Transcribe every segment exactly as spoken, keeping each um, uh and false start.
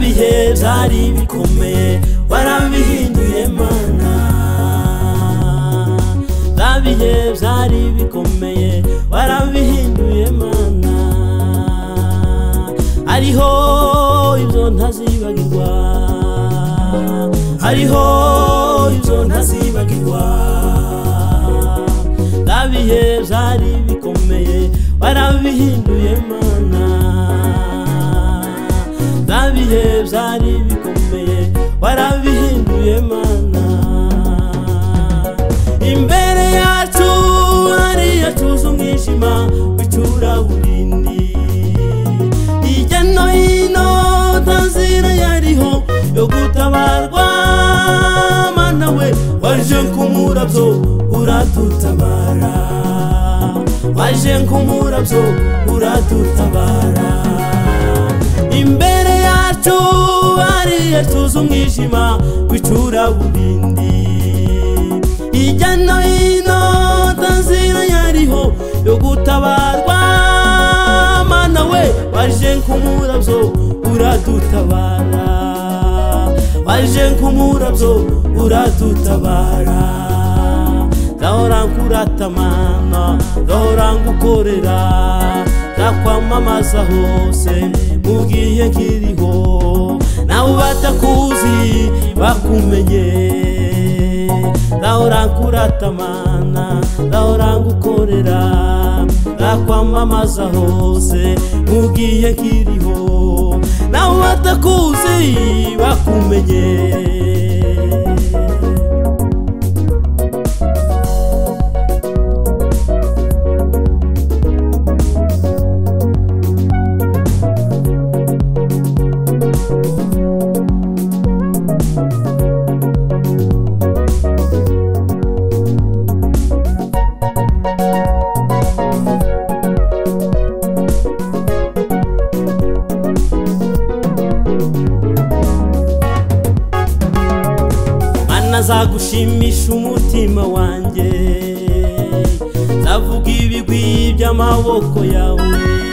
bihe byari bikomeye warabihinduye mana bya bihe byari bikomeye warabihinduye mana hariho ibyo ntazibagirwa hariho ibyo ntazibagirwa bya bihe byari bikomeye warabihinduye mana bya bihe byari bikomeye warabihinduye mana imbere yacu hariya tuzi umwijima w'icuraburindi hirya no hino nta nzira yariho yo gutabarwa mana we waje nk'umurabyo uradutabara waje nk'umurabyo uradutabara imbere yacu hariya tuzi umwijima w'icuraburindi hirya no hino nta nzira yariho yo gutabarwa mana we waje nk'umurabyo uradutabara waje nk'umurabyo uradutabara ndahora nkurata mana ndahora ngukorera ndakwamamaza hose mu gihe nkiriho nawe batakuzi bakumenye ndahora nkurata mana ndahora ngukorera ndakwamamaza hose mu gihe nkiriho nawe batakuzi bakumenye nzagushimisha umutima wanjye zavuga ibigwi by'amaboko yawe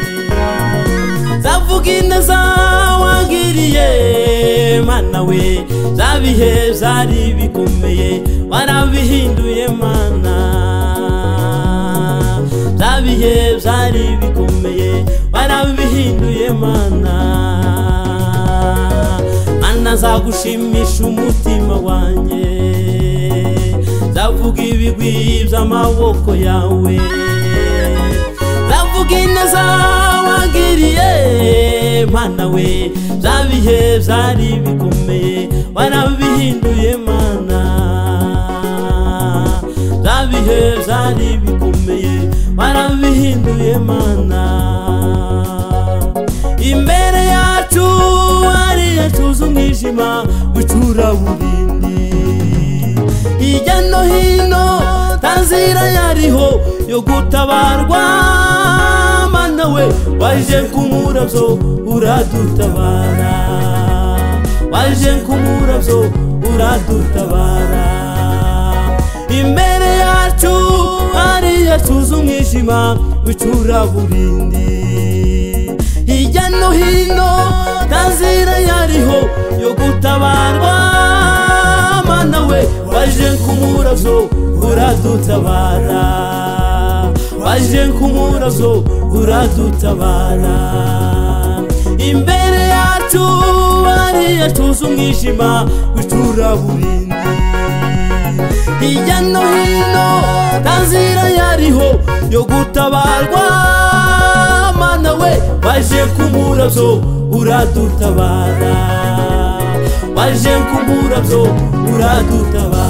zavuga ineza wangiriye mana we bya bihe byari bikomeye warabihinduye mana bya bihe byari bikomeye warabihinduye mana mana zagushimisha umutima wanjye zavuga ibigwi by'amaboko yawe zavuga ineza wangiriye mana we bya bihe byari bikomeye warabihinduye mana bya bihe byari bikomeye warabihinduye mana imbere yacu hariya tuzi umwijima w'icuraburindi hirya no hino nta nzira yariho yo gutabarwa mana we waje nk'umurabyo uradutabara waje nk'umurabyo uradutabara imbere yacu hariya tuzi umwijima w'icuraburindi hirya no hino nta nzira yariho yo gutabarwa mana we waje nk'umurabyo uradutabara waje nk'umurabyo uradutabara imbere yacu hariya tuzi umwijima w'icuraburindi hirya no hino nta nzira yariho yo gutabarwa mana we waje nk'umurabyo uradutabara waje nk'umurabyo uradutabara